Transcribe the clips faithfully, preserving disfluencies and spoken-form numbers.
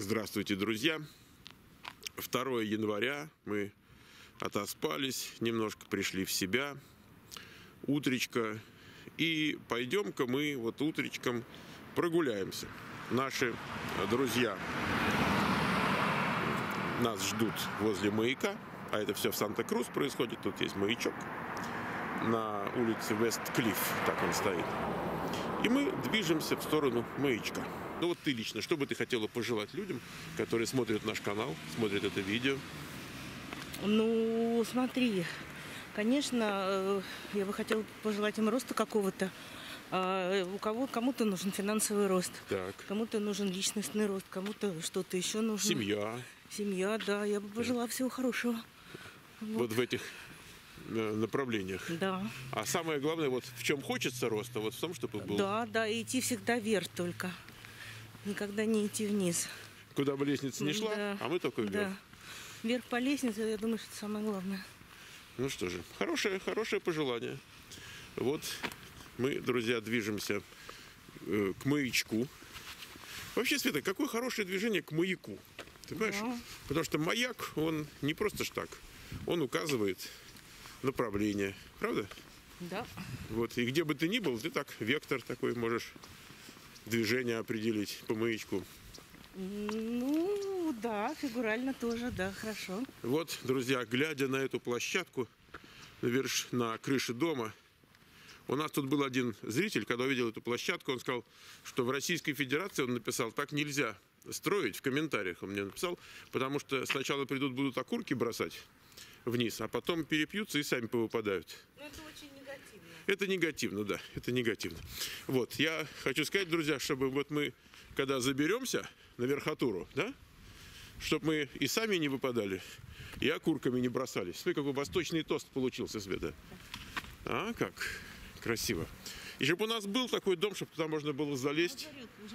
Здравствуйте, друзья! второе января, мы отоспались, немножко пришли в себя, утречко, и пойдем-ка мы вот утречком прогуляемся. Наши друзья нас ждут возле маяка, а это все в Санта-Крус происходит, тут есть маячок на улице Вест-Клифф, так он стоит. И мы движемся в сторону маячка. Ну вот ты лично, что бы ты хотела пожелать людям, которые смотрят наш канал, смотрят это видео? Ну, смотри, конечно, я бы хотела пожелать им роста какого-то. А у кого кому-то нужен финансовый рост, так. Кому-то нужен личностный рост, кому-то что-то еще нужно. Семья. Семья, да, я бы пожелала так. всего хорошего. Вот. вот в этих направлениях. Да. А самое главное, вот в чем хочется роста, вот в том, чтобы был. Да, да, идти всегда вверх только. Никогда не идти вниз. Куда бы лестница не шла, да. а мы только вверх. Да. Вверх по лестнице, я думаю, что это самое главное. Ну что же, хорошее, хорошее пожелание. Вот мы, друзья, движемся э, к маячку. Вообще, Света, какое хорошее движение к маяку. Ты понимаешь? Да. Потому что маяк, он не просто ж так. Он указывает направление. Правда? Да. Вот. И где бы ты ни был, ты так, вектор такой можешь движение определить по маячку. Ну, да, фигурально тоже, да, хорошо. Вот, друзья, глядя на эту площадку, наверх, на крыше дома, у нас тут был один зритель, когда увидел эту площадку, он сказал, что в Российской Федерации, он написал, так нельзя строить, в комментариях он мне написал, потому что сначала придут, будут окурки бросать вниз, а потом перепьются и сами повыпадают. Ну, это очень негативно. Это негативно, да, это негативно. Вот, я хочу сказать, друзья, чтобы вот мы, когда заберемся на верхотуру, да, чтобы мы и сами не выпадали, и окурками не бросались. Смотри, какой восточный тост получился, Света. А, как красиво. И чтобы у нас был такой дом, чтобы туда можно было залезть.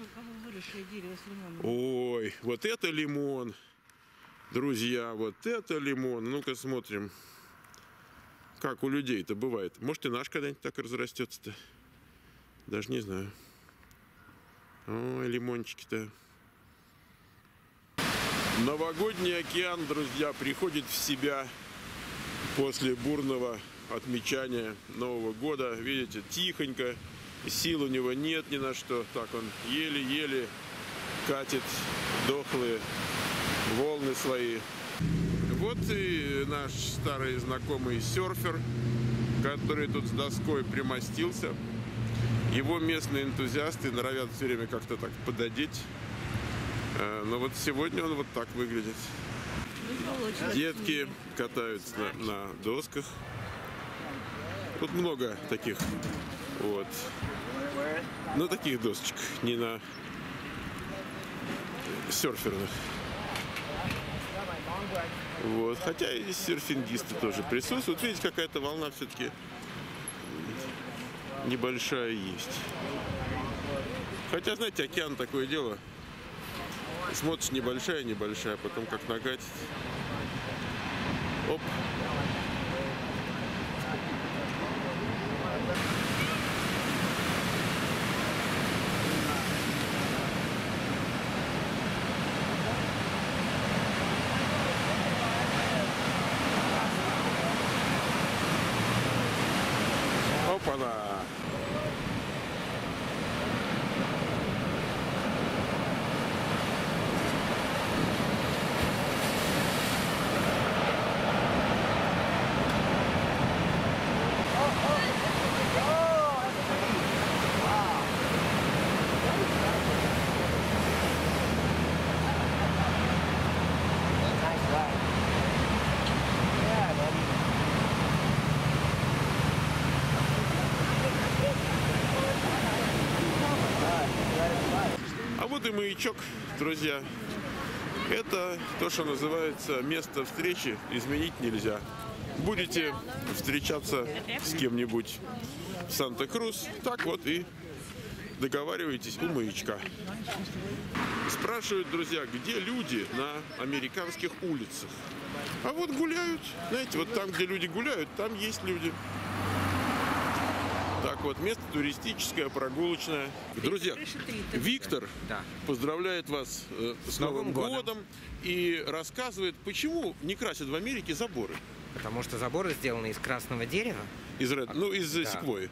Ой, вот это лимон. Друзья, вот это лимон. Ну-ка смотрим. Как у людей-то бывает. Может, и наш когда-нибудь так и разрастется-то. Даже не знаю. Ой, лимончики-то. Новогодний океан, друзья, приходит в себя после бурного отмечания Нового года. Видите, тихонько. Сил у него нет ни на что. Так он еле-еле катит дохлые волны свои. Вот и наш старый знакомый серфер, который тут с доской примостился. Его местные энтузиасты норовят все время как-то так пододеть. Но вот сегодня он вот так выглядит. Детки катаются на, на досках. Тут много таких вот. На таких досочках, не на серферных. Вот. Хотя и серфингисты тоже присутствуют. Видите, какая-то волна все-таки небольшая есть. Хотя, знаете, океан такое дело. Смотришь, небольшая-небольшая, потом как нагатит. Оп. Опа-на! А вот и маячок, друзья. Это то, что называется место встречи, изменить нельзя. Будете встречаться с кем-нибудь в Санта-Крус, так вот и договариваетесь у маячка. Спрашивают, друзья, где люди на американских улицах? А вот гуляют. Знаете, вот там, где люди гуляют, там есть люди. Так так вот, место туристическое, прогулочное. Друзья, Виктор да. поздравляет вас э, с, с Новым, Новым годом. годом и рассказывает, почему не красят в Америке заборы. Потому что заборы сделаны из красного дерева. Из, ред... ну, из да. секвойи.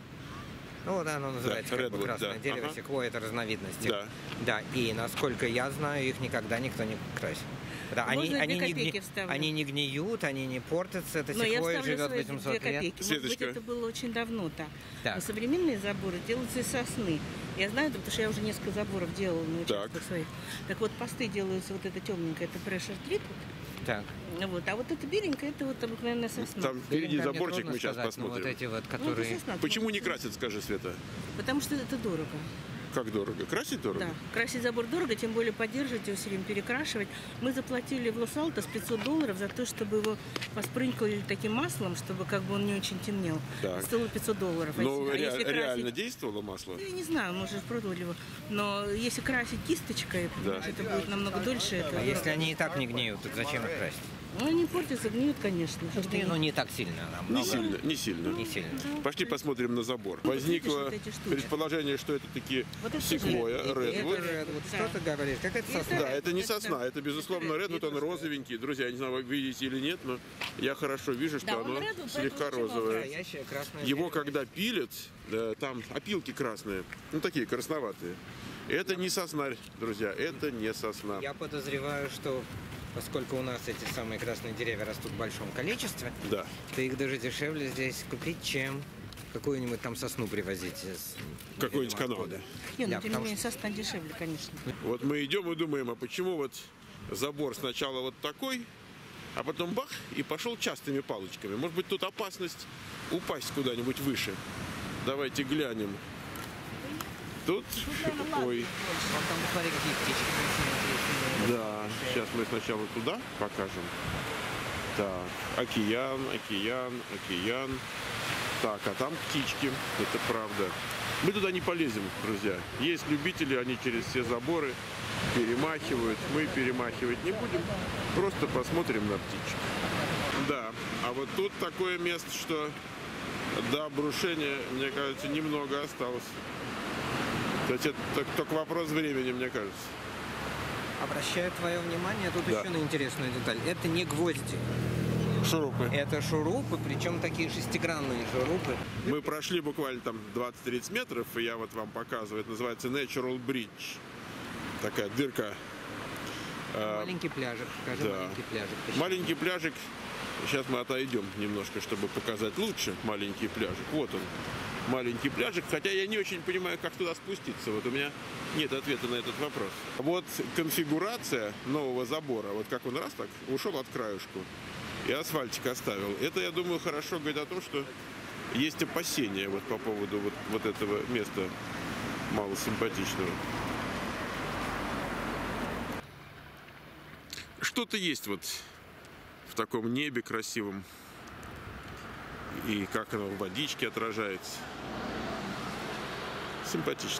Ну да, оно называется да, как бы красное да. дерево, ага. секвойя — это разновидность. Да. Да, и насколько я знаю, их никогда никто не красит. Да, они, они, не гни... они не гниют, они не портятся, это секвойя живет восемьсот лет. Может быть, это было очень давно-то. Но современные заборы делаются из сосны. Я знаю это, потому что я уже несколько заборов делала на участках своих. Так вот, посты делаются, вот это темненькое, это pressure treatment. Так. Вот, а вот это беленькое, это вот обыкновенная сосна. Там впереди заборчик мы сейчас сказать, посмотрим. Вот эти вот, которые... ну, сосна, почему не красят, скажи, Света? Потому что это дорого. Как дорого? Красить дорого? Да, красить забор дорого, тем более поддерживать его все время, перекрашивать. Мы заплатили в Лос-Алтос пятьсот долларов за то, чтобы его поспрынькали таким маслом, чтобы как бы он не очень темнел. Так. Стоило пятьсот долларов. Но а ре- если реально красить... действовало масло? Я не знаю, может, пробовали его. Но если красить кисточкой, да. это будет намного дольше. Это а если они и так не гниют, то зачем их красить? Ну, они портятся, гниют, конечно. Ну, не так сильно. Не сильно, не сильно. Не сильно. Пошли посмотрим на забор. Возникло предположение, что это таки вот секвойя, редвуд. Что ты говоришь? Как это сосна? Да, это не сосна, это, безусловно, редвуд, он розовенький. Друзья, я не знаю, вы видите или нет, но я хорошо вижу, что оно слегка розовое. Его, когда пилят, там опилки красные, ну, такие красноватые. Это не сосна, друзья, это не сосна. Я подозреваю, что... Поскольку у нас эти самые красные деревья растут в большом количестве, да. то их даже дешевле здесь купить, чем какую-нибудь там сосну привозить из какой-нибудь Канады. Не, ну да, тем не менее сосна дешевле, конечно. Вот мы идем и думаем, а почему вот забор сначала вот такой, а потом бах, и пошел частыми палочками. Может быть, тут опасность упасть куда-нибудь выше. Давайте глянем. Тут, ой. Там, посмотри, какие птички. Да, сейчас мы сначала туда покажем. Так, океан, океан, океан. Так, а там птички, это правда. Мы туда не полезем, друзья. Есть любители, они через все заборы перемахивают. Мы перемахивать не будем, просто посмотрим на птичек. Да, а вот тут такое место, что до обрушения, мне кажется, немного осталось. То есть это только вопрос времени, мне кажется. Обращаю твое внимание тут да. еще на интересную деталь. Это не гвозди. Шурупы. Это шурупы, причем такие шестигранные шурупы. Мы прошли буквально там двадцать-тридцать метров, и я вот вам показываю. Это называется Natural Bridge. Такая дырка. Маленький пляжик. Скажи, да. маленький пляжик. Маленький пляжик. Сейчас мы отойдем немножко, чтобы показать лучше маленький пляжик. Вот он. Маленький пляжик, хотя я не очень понимаю, как туда спуститься. Вот у меня нет ответа на этот вопрос. Вот конфигурация нового забора, вот как он раз так ушел от краюшку и асфальтик оставил. Это, я думаю, хорошо говорит о том, что есть опасения вот по поводу вот, вот этого места малосимпатичного. Что-то есть вот в таком небе красивом. И как оно в водичке отражается. Симпатично.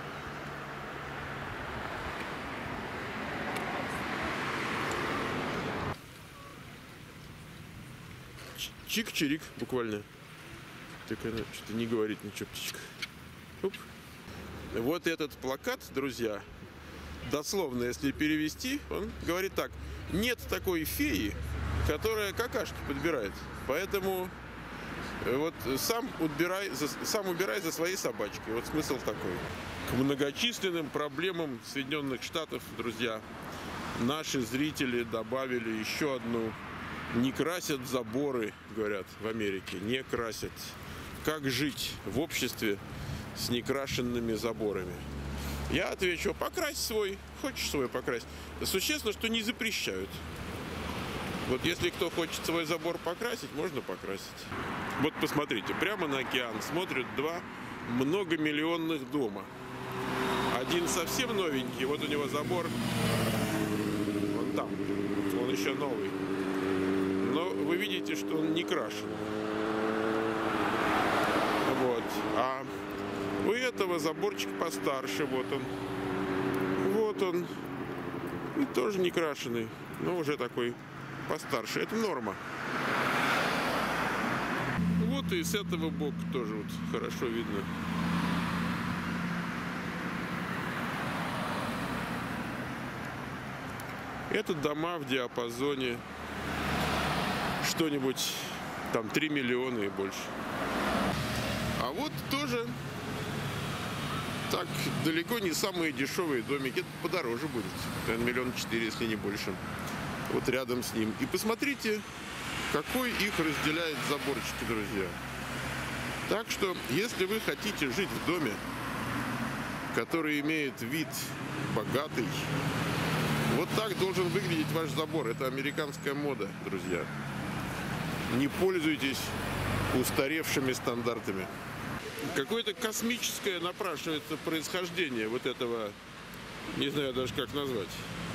Чик-чирик буквально. Так она что-то не говорит ничего, птичка. Оп. Вот этот плакат, друзья, дословно, если перевести, он говорит так: нет такой феи, которая какашки подбирает. Поэтому вот сам убирай, за, сам убирай за своей собачкой. Вот смысл такой. К многочисленным проблемам Соединенных Штатов, друзья, наши зрители добавили еще одну. Не красят заборы, говорят, в Америке. Не красят. Как жить в обществе с некрашенными заборами? Я отвечу: покрась свой. Хочешь свой покрась? Существенно, что не запрещают. Вот если кто хочет свой забор покрасить, можно покрасить. Вот посмотрите, прямо на океан смотрят два многомиллионных дома. Один совсем новенький, вот у него забор, вон там, он еще новый. Но вы видите, что он не крашен. Вот. А у этого заборчик постарше, вот он. Вот он. И тоже не крашеный, но уже такой постарше. Это норма. Вот вот и с этого бока тоже вот хорошо видно. Это дома в диапазоне что-нибудь там три миллиона и больше. А вот тоже так далеко не самые дешевые домики. Это подороже будет. Наверное, миллион четыре, если не больше. Вот рядом с ним. И посмотрите, какой их разделяет заборчики, друзья. Так что, если вы хотите жить в доме, который имеет вид богатый, вот так должен выглядеть ваш забор. Это американская мода, друзья. Не пользуйтесь устаревшими стандартами. Какое-то космическое напрашивается происхождение вот этого, не знаю даже как назвать.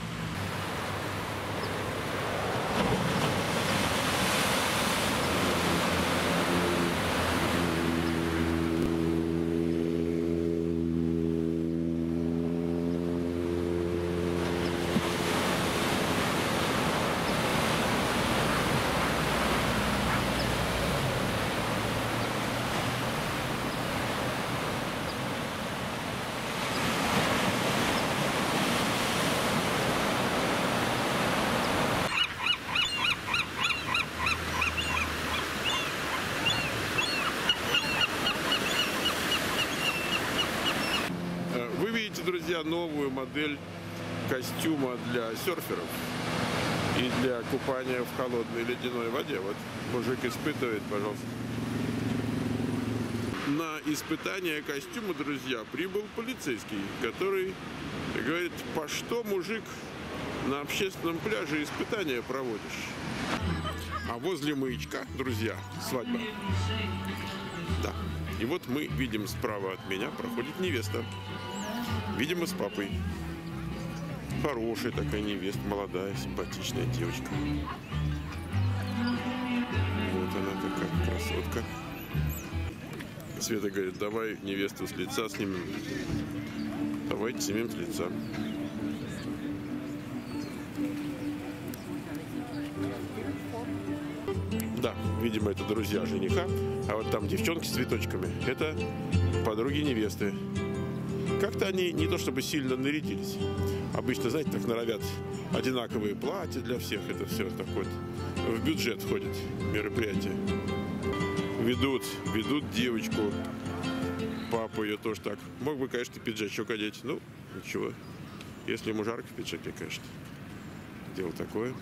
Друзья, новую модель костюма для серферов и для купания в холодной ледяной воде. Вот мужик испытывает, пожалуйста. На испытание костюма, друзья, прибыл полицейский, который говорит: по что, мужик, на общественном пляже испытания проводишь? А возле маячка, друзья, свадьба. Да. И вот мы видим, справа от меня проходит невеста. Видимо, с папой. Хорошая такая невеста, молодая, симпатичная девочка. Вот она такая красотка. Света говорит: давай невесту с лица снимем. Давайте снимем с лица. Да, видимо, это друзья жениха. А вот там девчонки с цветочками — это подруги невесты. Как-то они не то чтобы сильно нарядились. Обычно, знаете, так норовят одинаковые платья для всех. Это все такое в бюджет входит мероприятие. Ведут, ведут девочку. Папа ее тоже так. Мог бы, конечно, пиджачок одеть. Ну, ничего. Если ему жарко в пиджаке, конечно. Дело такое.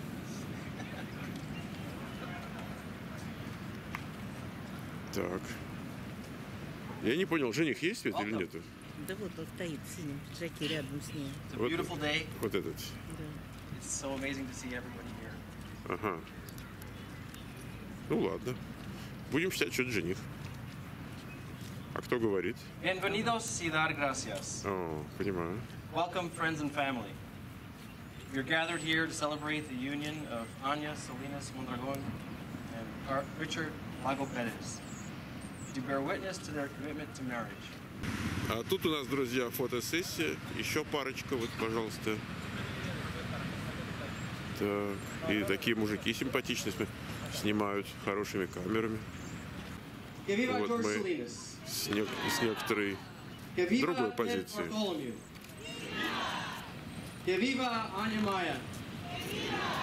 Так. Я не понял, жених есть, Свет, или нету? Да вот он стоит в синем пиджаке рядом с ней. Вот, вот этот. Да. Ага. Ну ладно. Будем считать, что это жених. А кто говорит? Bienvenidos, ciudad, gracias. О, понимаю. Welcome, friends and family. We're gathered here to celebrate the union of Anya Salinas Mondragon and Richard Lago Perez, to bear witness to their commitment to marriage. А тут у нас, друзья, фотосессия. Еще парочка, вот, пожалуйста. Так. И такие мужики симпатичные снимают хорошими камерами. Вот мы с, не, с некоторой другой позиции.